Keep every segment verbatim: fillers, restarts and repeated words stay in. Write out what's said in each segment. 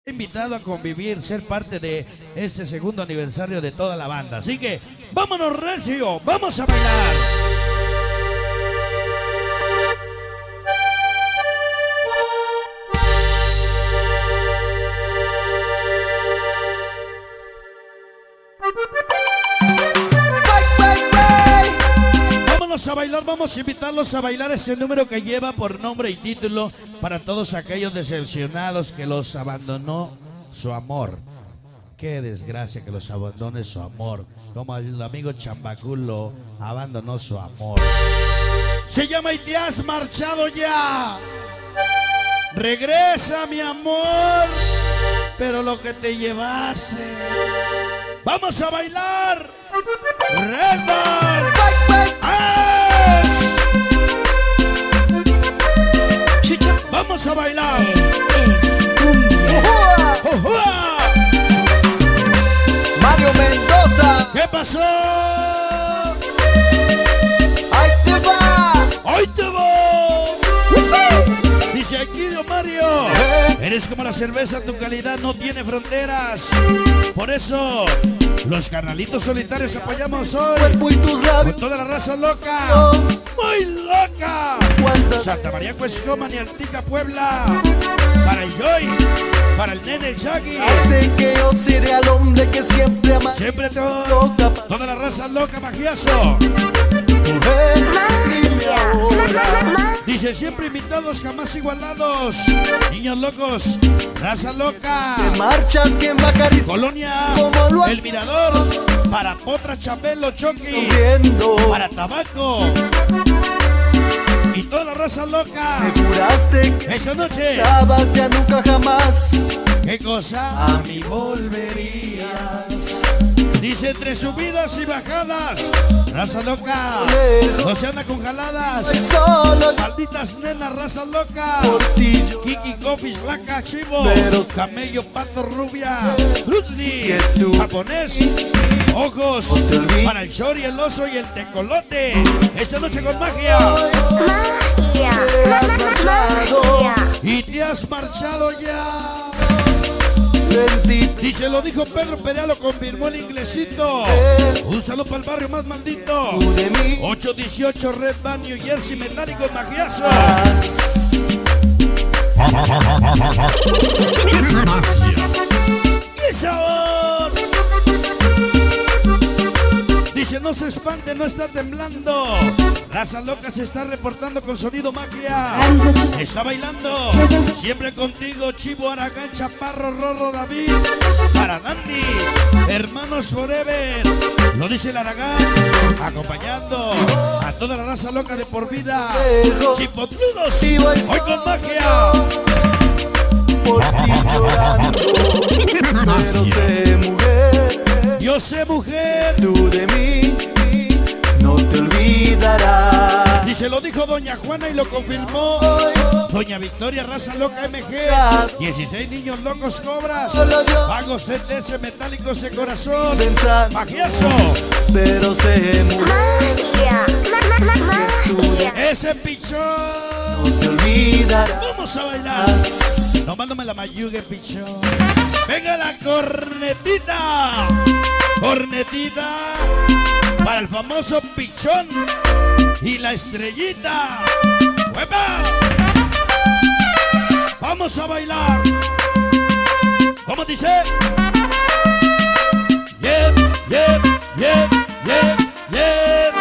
invitado a convivir, ser parte de este segundo aniversario de toda la banda. Así que vámonos recio, vamos a bailar. Vámonos a bailar, vamos a invitarlos a bailar ese número que lleva por nombre y título para todos aquellos decepcionados que los abandonó su amor. Qué desgracia que los abandone su amor, como el amigo Chambaculo abandonó su amor. Se llama Y te has marchado ya. Regresa, mi amor, pero lo que te llevaste. Vamos a bailar. Redman. Vamos a bailar. ¡Ujua! Mario Mendoza. ¿Qué pasó? Ahí te va. ¡Ahí te va! Dice aquí Dios Mario, eres como la cerveza, tu calidad no tiene fronteras. Por eso los carnalitos solitarios apoyamos hoy con toda la raza loca, muy loca. Santa María Cuescoma, Nialtica, Puebla. Para el Joy, para el nene, el Shaggy. Hazte que yo seré al hombre que siempre ama. Siempre todo, toda la raza loca, Magiazo. Dice siempre invitados, jamás igualados. Niños locos, raza loca. Te marchas, ¿quién va a acariciar? Colonia, El Mirador. Para Potra, Chabelo, Choqui. Para Tabaco. Y toda la raza loca. Me juraste que esa noche chavas ya nunca jamás. ¿Qué cosa? A mí volverías. Dice entre subidas y bajadas, raza loca, no se anda con jaladas. Malditas nenas, raza loca. Kiki, Coffee, Blanca, Chivo, Camello, Pato, Rubia, Rusli, japonés, ojos, para el Shori, el oso y el tecolote. Esta noche con magia. Magia. Y te has marchado ya. Dice, lo dijo Pedro Perea, lo confirmó el inglesito. Un saludo para el barrio más maldito. ocho dieciocho Red Van, New Jersey, Metálicos, Magiazo. ¡Qué sabor! Dice, no se espante, no está temblando. Raza loca se está reportando con sonido magia. Está bailando. Siempre contigo, Chivo, Aragán, Chaparro, Rorro, David. Para Dandy, hermanos forever. Lo dice el Aragán, acompañando a toda la raza loca de por vida. Chipotludos, hoy con magia. Por ti llorando, pero sé mujer. Yo sé mujer, tú de mí no te olvidarás. Dice, lo dijo Doña Juana y lo confirmó Doña Victoria, raza loca M G. dieciséis niños locos cobras. Vagos C T S, metálicos de corazón. Magiazo. Pero sé mujer. Ese pichón. No te olvidarás. Vamos a bailar. Tomándome la mayugue, pichón. Venga la cornetita. Cornetita para el famoso pichón y la estrellita. ¡Huepa! Vamos a bailar. ¿Cómo dice? Yep, yep, yep, yep, yep.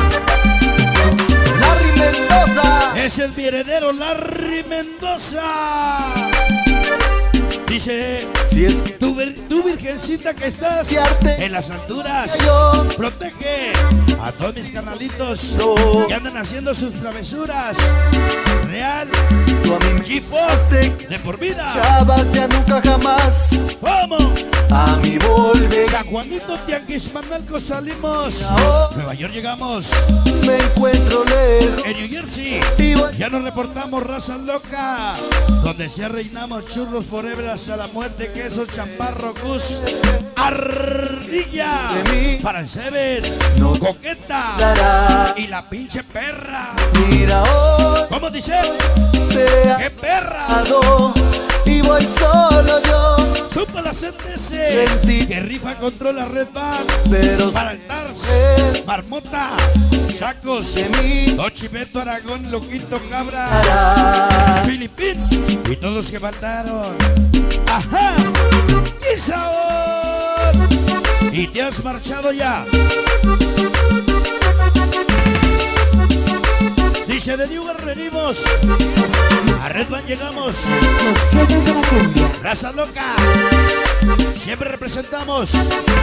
Larry Mendoza. Es el mi heredero Larry Mendoza. Dice, si es que tu, tu virgencita que estás fiarte en las alturas, yo protege a todos mis carnalitos no, que andan haciendo sus travesuras. Real, tú a mí chifos de por vida. Chavas ya nunca jamás. ¿Cómo? A mi volver. San Juanito, Tianguis, Manalco salimos. No. Nueva York llegamos. Me encuentro lejos. En New Jersey Vivo. ya nos reportamos, raza loca. Donde sea reinamos, churros forever hasta la muerte, queso, chaparro, cus, ardilla. Para el Seven, No coqueta dará. y la pinche perra. Mira hoy. ¿Cómo dice? Te ¡Qué perra! ado y voy solo yo. banda C T C que rifa control la Red Band pero para el Tars, sé Marmota, Chacos, de mí Tochibeto, Aragón, Loquito, Cabra, hará. Filipín y todos los que faltaron. ¡Ajá! ¡Y sabor! Y te has marchado ya. Dice de New York venimos, a Red Band llegamos, Los jefes de la cumbia. Raza Loca, siempre representamos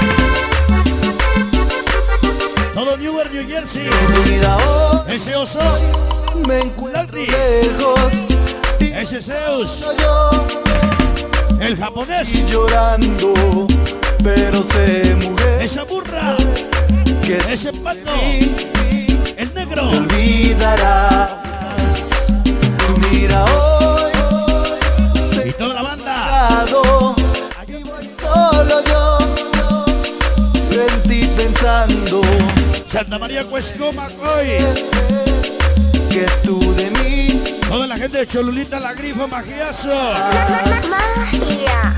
todo New York, New Jersey, Mira hoy ese oso, me encuentro Latri, lejos y ese Zeus, yo el japonés, y llorando, pero sé mujer esa burra, que ese pato, de mí el negro, te olvidarás. Mira hoy y toda la banda. parado, y voy solo yo en ti pensando Santa María Cuescoma, hoy, que tú de mí toda la gente de Cholulita, La Grifo, Magiazo, Magia.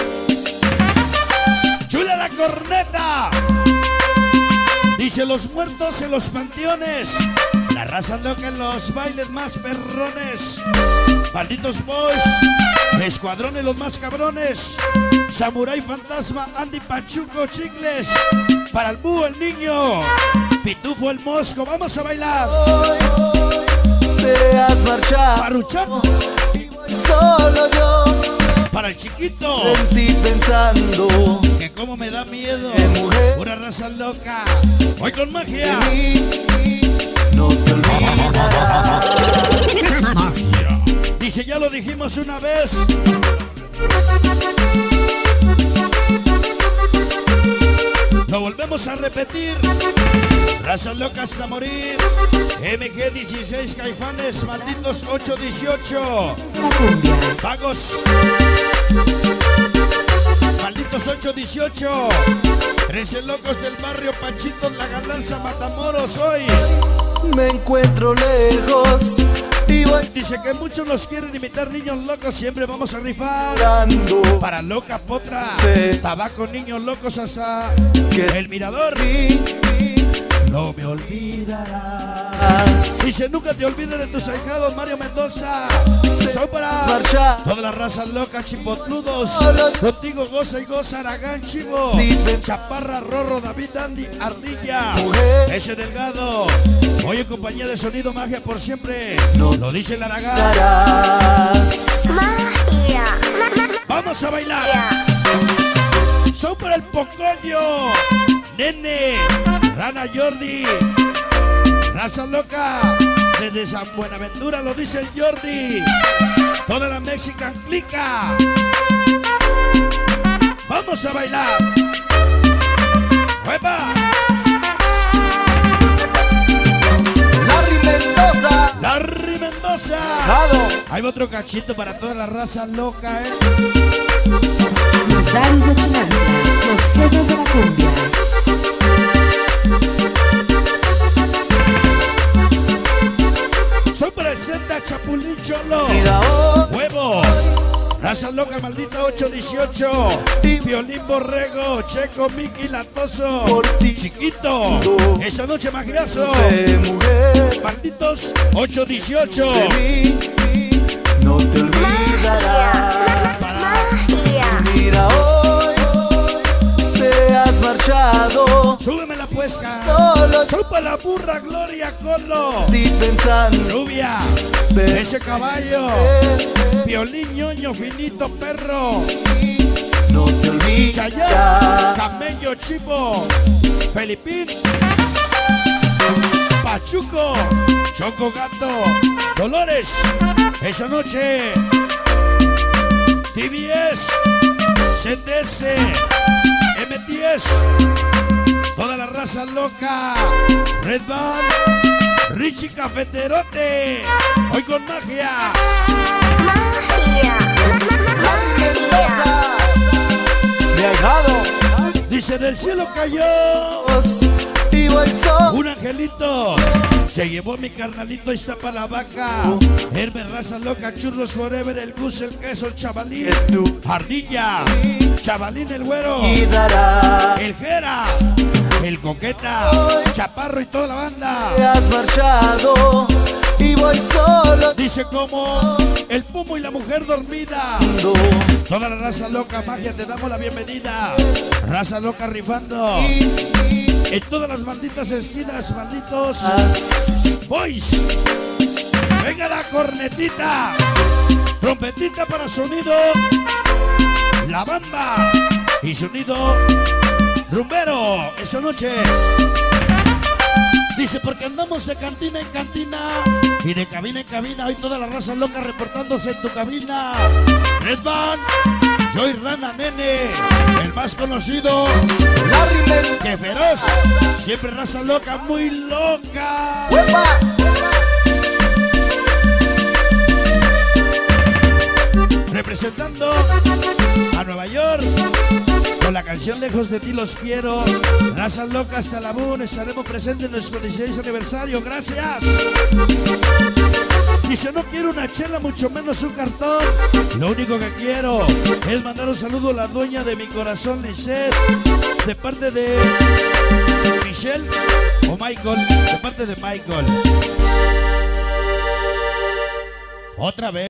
Chula la corneta. Dice los muertos en los panteones, la raza loca en los bailes más perrones, malditos boys, escuadrones los más cabrones, Samurai Fantasma, Andy Pachuco, Chicles, para el búho el niño, Pitufo el mosco, vamos a bailar, te has marchado Paruchán, y voy solo yo para el chiquito, en ti pensando que como me da miedo, que mujer pura raza loca, hoy con de magia. mí no te olvidarás. Dice, ya lo dijimos una vez. Lo volvemos a repetir. Raza loca hasta morir. M G dieciséis Caifanes, malditos ocho dieciocho. De la cumbia. Vagos. Malditos ocho dieciocho. trece locos del barrio, Panchitos, La Galanza, Matamoros, hoy. Me encuentro lejos y voy Dice que muchos los quieren imitar, niños locos, siempre vamos a rifar. llorando Para Loca Potra, Sí. tabaco, niños locos hasta que el mirador. y No me olvidarás. has Dice, nunca te olvides de tus ahijados, Mario Mendoza. Son para marchado. toda la raza loca, chipotludos. Contigo goza y goza, Aragán, Chivo. Chaparra, Rorro, David, Andy, Ardilla. Mujer. Ese Delgado. Hoy en compañía de Sonido Magia por siempre. No Lo dice el Aragán. darás. Magia. Vamos a bailar. Son para el Pocoyo, Nene, Rana Jordi, Raza Loca, desde San Buenaventura lo dice el Jordi, toda la Mexican Clica. Vamos a bailar. ¡Huepa! Larry Mendoza. Larry Mendoza. Jado. Hay otro cachito para toda la raza loca, ¿eh? Los Daris de Chinantla. Los jefes de la cumbia. Soy para el Z, Chapulín Cholo. Mira hoy Huevo, raza loca, maldita ocho dieciocho, Violín Borrego, Checo, Miki, Latoso, Por ti. Chiquito, esa noche magiazo, sé mujer malditos ocho dieciocho, de mí no te olvidarás. Magia. Mira hoy te has marchado súbeme la puesca, solo chupa la burra, Gloria Colo, en ti pensando Rubia, pero ese caballo, Violín Ñoño, Finito Perro, no te Chayán, olvidarás. Camello Chivo, Felipín, Pachuco, Choco Gato, Dolores, esa noche, T V S, C T S, M T S, toda la raza loca, Red Band, Richie Cafeterote, hoy con magia, Magia. Larry Mendoza. De ahijado. dice del cielo cayó Y voy solo un angelito, se llevó mi carnalito, ahí está para la vaca, Hermes, raza loca, Churros Forever, el Gus, el queso, el chavalín, que tú Ardilla, Chavalín el Güero, y dará. el Jera, el Coqueta, Chaparro y toda la banda. Te has marchado y voy solo. Dice como el Pumo y la mujer dormida. Toda la raza loca, magia, te damos la bienvenida. Raza loca rifando. En todas las malditas esquinas, malditos boys. Venga la cornetita. Trompetita para sonido. La bamba. Y sonido rumbero. Esa noche. Dice, porque andamos de cantina en cantina y de cabina en cabina. Hoy toda la raza loca reportándose en tu cabina. Redman, Joy Rana Nene, el más conocido, Larry que feroz. Siempre raza loca, muy loca. ¡Uepa! Representando a Nueva York con la canción Lejos de ti los quiero. Razas locas Salabún, estaremos presentes en nuestro dieciséis aniversario. Gracias. Dice, no quiero una chela, mucho menos un cartón. Lo único que quiero es mandar un saludo a la dueña de mi corazón, Lisette, de parte de Michelle o Michael, de parte de Michael. Otra vez.